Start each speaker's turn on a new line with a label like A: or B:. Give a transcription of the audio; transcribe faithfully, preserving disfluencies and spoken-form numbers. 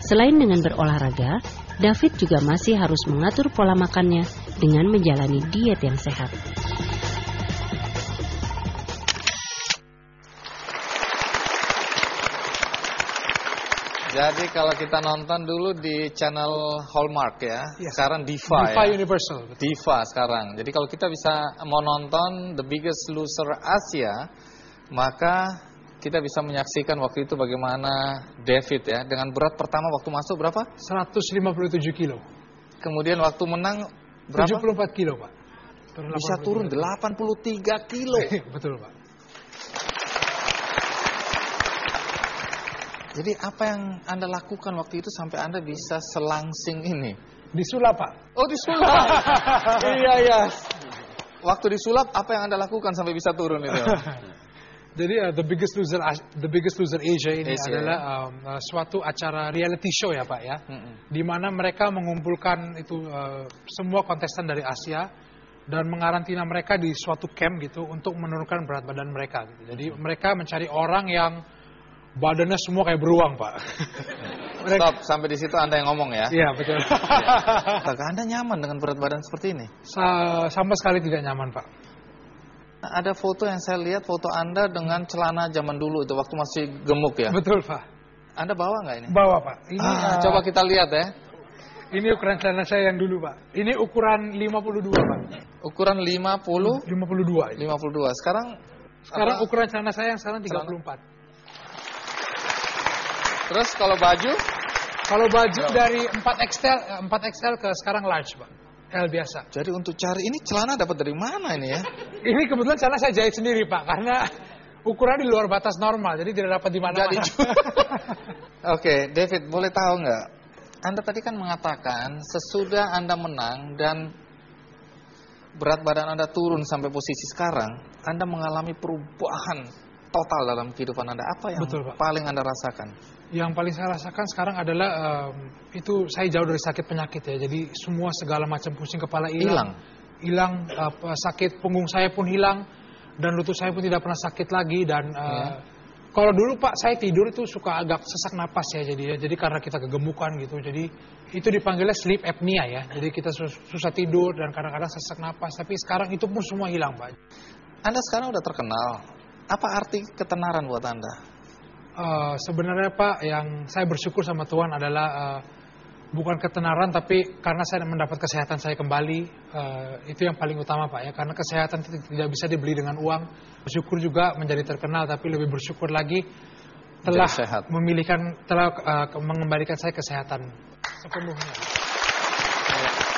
A: Selain dengan berolahraga, David juga masih harus mengatur pola makannya dengan menjalani diet yang sehat.
B: Jadi kalau kita nonton dulu di channel Hallmark ya,
C: yes.
B: Sekarang Diva,
C: Diva
B: ya.
C: Universal.
B: Diva sekarang. Jadi kalau kita bisa mau nonton The Biggest Loser Asia, maka kita bisa menyaksikan waktu itu bagaimana David ya, dengan berat pertama waktu masuk berapa?
C: seratus lima puluh tujuh kilo.
B: Kemudian waktu menang berapa?
C: tujuh puluh empat kilo, Pak.
B: Turun bisa turun delapan puluh tiga kilo.
C: Betul, Pak.
B: Jadi apa yang Anda lakukan waktu itu sampai Anda bisa selangsing ini?
C: Disulap, Pak.
B: Oh, disulap. Iya, iya. Waktu disulap apa yang Anda lakukan sampai bisa turun itu?
C: Jadi uh, The Biggest Loser The Biggest Loser Asia ini
B: Asia.
C: adalah um, uh, suatu acara reality show ya, Pak ya.
B: Mm-mm.
C: Di mana mereka mengumpulkan itu uh, semua kontestan dari Asia dan mengarantina mereka di suatu camp gitu untuk menurunkan berat badan mereka gitu. Jadi mereka mencari orang yang badannya semua kayak beruang, Pak.
B: Stop, sampai di situ Anda yang ngomong ya?
C: Iya, betul.
B: Apakah Anda nyaman dengan berat badan seperti ini?
C: Sa sama sekali tidak nyaman, Pak.
B: Nah, ada foto yang saya lihat, foto Anda dengan celana zaman dulu itu, waktu masih gemuk ya?
C: Betul, Pak.
B: Anda bawa nggak ini?
C: Bawa, Pak. Ini,
B: ah,
C: uh,
B: coba kita lihat ya.
C: Ini ukuran celana saya yang dulu, Pak. Ini ukuran lima puluh dua, Pak.
B: Ukuran lima puluh?
C: lima puluh dua.
B: lima puluh dua. Sekarang?
C: Sekarang
B: apa?
C: ukuran celana saya yang sekarang tiga puluh empat.
B: Terus kalau baju?
C: Kalau baju dari empat X L, empat X L ke sekarang large, Pak. L biasa.
B: Jadi untuk cari ini celana dapat dari mana ini ya?
C: Ini kebetulan celana saya jahit sendiri, Pak, karena ukuran di luar batas normal, jadi tidak dapat di mana-mana.
B: Oke, David, boleh tahu nggak? Anda tadi kan mengatakan sesudah Anda menang dan berat badan Anda turun sampai posisi sekarang, Anda mengalami perubahan total dalam kehidupan Anda. Apa yang
C: Betul, Pak.
B: paling Anda rasakan?
C: Yang paling saya rasakan sekarang adalah um, itu saya jauh dari sakit penyakit ya. Jadi semua segala macam pusing kepala hilang. Hilang, uh, sakit punggung saya pun hilang dan lutut saya pun tidak pernah sakit lagi dan uh,
B: ya.
C: Kalau dulu, Pak, saya tidur itu suka agak sesak napas ya, jadi jadi karena kita kegemukan gitu. Jadi itu dipanggilnya sleep apnea ya. Jadi kita sus susah tidur dan kadang-kadang sesak napas, tapi sekarang itu pun semua hilang, Pak.
B: Anda sekarang udah terkenal. Apa arti ketenaran buat Anda?
C: Uh, sebenarnya, Pak, yang saya bersyukur sama Tuhan adalah uh, bukan ketenaran, tapi karena saya mendapat kesehatan saya kembali. Uh, itu yang paling utama, Pak ya. Karena kesehatan tidak bisa dibeli dengan uang. Bersyukur juga menjadi terkenal, tapi lebih bersyukur lagi telah memilihkan, telah uh, mengembalikan saya kesehatan sepenuhnya.
B: Ya.